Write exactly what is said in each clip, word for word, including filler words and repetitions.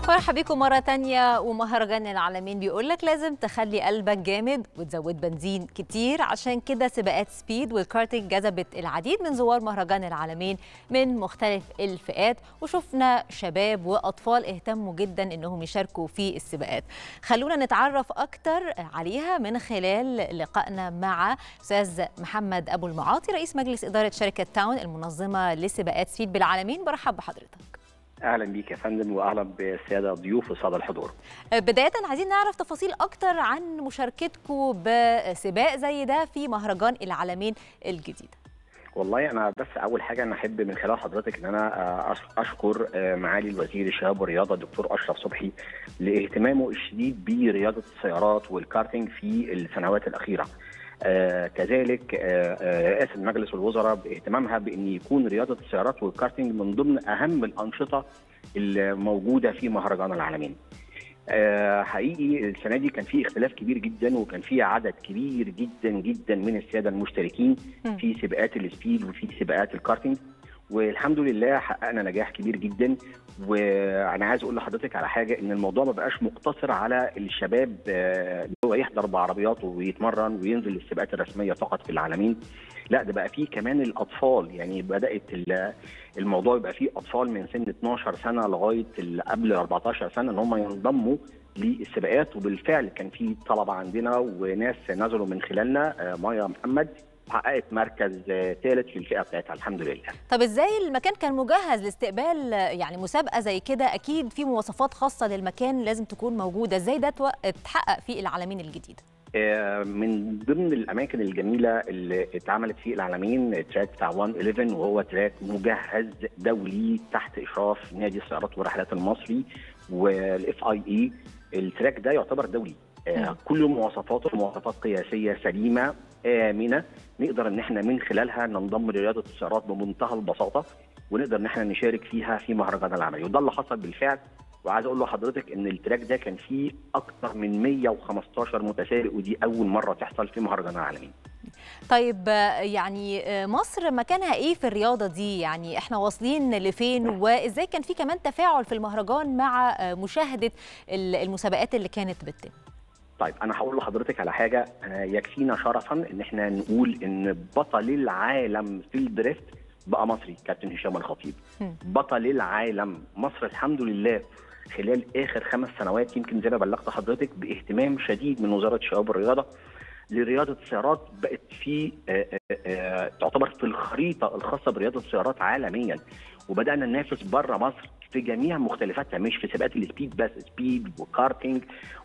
مرحبا بكم مرة تانية. ومهرجان العالمين بيقول لك لازم تخلي قلبك جامد وتزود بنزين كتير، عشان كده سباقات سبيد والكارتينج جذبت العديد من زوار مهرجان العالمين من مختلف الفئات، وشفنا شباب وأطفال اهتموا جدا انهم يشاركوا في السباقات. خلونا نتعرف أكتر عليها من خلال لقائنا مع أستاذ محمد أبو المعاطي رئيس مجلس إدارة شركة تاون المنظمة لسباقات سبيد بالعالمين. برحب بحضرتك. اهلا بيك يا فندم، واهلا بالساده ضيوف وساده الحضور. بدايه عايزين نعرف تفاصيل اكتر عن مشاركتكم بسباق زي ده في مهرجان العالمين الجديد. والله انا بس اول حاجه انا احب من خلال حضرتك ان انا اشكر معالي الوزير الشباب والرياضه الدكتور اشرف صبحي لاهتمامه الشديد برياضه السيارات والكارتينج في السنوات الاخيره. آه كذلك آه رئاسه مجلس الوزراء باهتمامها بان يكون رياضه السيارات والكارتينج من ضمن اهم الانشطه الموجوده في مهرجان العالمين. آه حقيقي السنه دي كان في اختلاف كبير جدا، وكان في عدد كبير جدا جدا من الساده المشتركين في سباقات السبيد وفي سباقات الكارتينج، والحمد لله حققنا نجاح كبير جدا. وانا عايز اقول لحضرتك على حاجه، ان الموضوع ما بقاش مقتصر على الشباب اللي هو يحضر بعربياته ويتمرن وينزل السباقات الرسميه فقط في العالمين، لا ده بقى فيه كمان الاطفال. يعني بدات الموضوع يبقى فيه اطفال من سن اتناشر سنه لغايه قبل اربعتاشر سنه ان هم ينضموا للسباقات، وبالفعل كان في طلبه عندنا وناس نزلوا من خلالنا. مايا محمد حققت مركز ثالث في الفئه بتاعتها الحمد لله. طب ازاي المكان كان مجهز لاستقبال يعني مسابقه زي كده؟ اكيد في مواصفات خاصه للمكان لازم تكون موجوده، ازاي ده اتحقق في العالمين الجديد؟ من ضمن الاماكن الجميله اللي اتعملت في العالمين تراك بتاع واحد واحد، وهو تراك مجهز دولي تحت اشراف نادي السيارات والرحلات المصري والاف اي اي. التراك ده يعتبر دولي، آه كل مواصفاته مواصفات قياسيه سليمه امنه، نقدر ان احنا من خلالها ننضم لرياضه السيارات بمنتهى البساطه، ونقدر ان احنا نشارك فيها في مهرجان العالمين، وده اللي حصل بالفعل. وعايز اقول لحضرتك ان التراك ده كان فيه اكثر من مية وخمستاشر متسابق، ودي اول مره تحصل في مهرجان العالمين. طيب يعني مصر مكانها ايه في الرياضه دي؟ يعني احنا واصلين لفين؟ وازاي كان في كمان تفاعل في المهرجان مع مشاهده المسابقات اللي كانت بتتم؟ طيب انا هقول لحضرتك على حاجه، يكفينا شرفا ان احنا نقول ان بطل العالم في الدريفت بقى مصري كابتن هشام الخطيب. بطل العالم مصر الحمد لله خلال اخر خمس سنوات، يمكن زي ما بلغت حضرتك باهتمام شديد من وزاره الشباب والرياضه لرياضه السيارات، بقت في آآ آآ تعتبر في الخريطه الخاصه برياضه السيارات عالميا، وبدانا ننافس بره مصر في جميع مختلفاتها، مش في سباقات السبيد بس، سبيد وكارتينج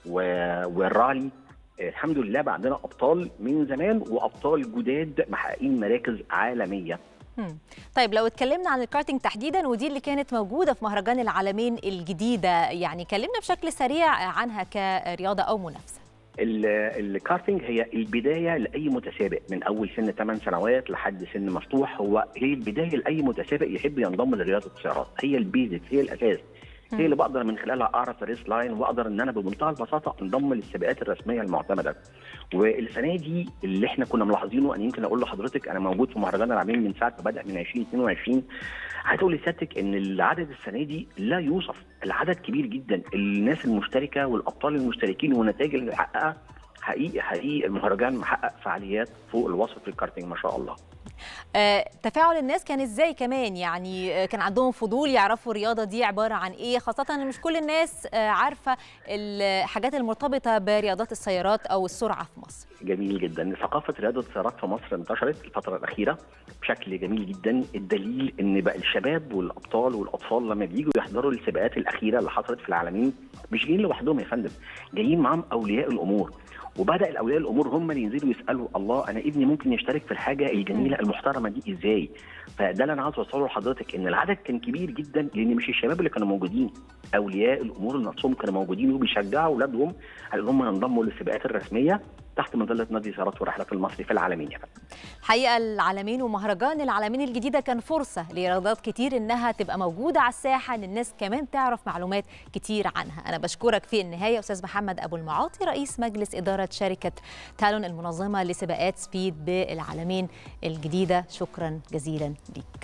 والرالي. الحمد لله بقى عندنا ابطال من زمان وابطال جداد محققين مراكز عالميه. مم. طيب لو اتكلمنا عن الكارتينج تحديدا، ودي اللي كانت موجوده في مهرجان العالمين الجديده، يعني كلمنا بشكل سريع عنها كرياضه او منافسه. الكارتينج هي البدايه لاي متسابق من اول سن ثمان سنوات لحد سن مفتوح، هو هي البدايه لاي متسابق يحب ينضم لرياضه السيارات، هي البيزك، هي الاساس، هي اللي بقدر من خلالها اعرف الريس لاين، واقدر ان انا بمنتهى البساطه انضم للسباقات الرسميه المعتمده. والسنه دي اللي احنا كنا ملاحظينه، انا يمكن اقول لحضرتك انا موجود في مهرجان العالمين من ساعه ما بدا من ألفين واثنين وعشرين. عايز اقول لسيادتك ان العدد السنه دي لا يوصف، العدد كبير جدا، الناس المشتركه والابطال المشتركين والنتائج اللي بنحققها. حقيقي حقيقي المهرجان محقق فعاليات فوق الوصف في الكارتينج ما شاء الله. آه، تفاعل الناس كان ازاي كمان؟ يعني آه، كان عندهم فضول يعرفوا الرياضه دي عباره عن ايه، خاصه ان مش كل الناس آه، عارفه الحاجات المرتبطه برياضات السيارات او السرعه في مصر. جميل جدا، ثقافه رياضه السيارات في مصر انتشرت الفتره الاخيره بشكل جميل جدا. الدليل ان بقى الشباب والابطال والاطفال لما بييجوا يحضروا السباقات الاخيره اللي حصلت في العالمين مش جايين لوحدهم يا فندم، جايين معاهم اولياء الامور، وبدا الاولياء الامور هم اللي ينزلوا يسالوا الله انا ابني ممكن يشترك في الحاجه الجميله المحترمه دي ازاي؟ فده اللي انا عاوز اوصله لحضرتك، ان العدد كان كبير جدا، لان مش الشباب اللي كانوا موجودين، اولياء الامور نفسهم كانوا موجودين وبيشجعوا اولادهم على ان هم ينضموا للسباقات الرسميه تحت مظله نادي السيارات والرحلات المصري في العالمين. يعني الحقيقه العالمين ومهرجان العالمين الجديده كان فرصه لرياضات كتير انها تبقى موجوده على الساحه، ان الناس كمان تعرف معلومات كتير عنها. انا بشكرك في النهايه استاذ محمد ابو المعاطي رئيس مجلس اداره شركه تالون المنظمه لسباقات سبيد بالعالمين الجديده، شكرا جزيلا ليك.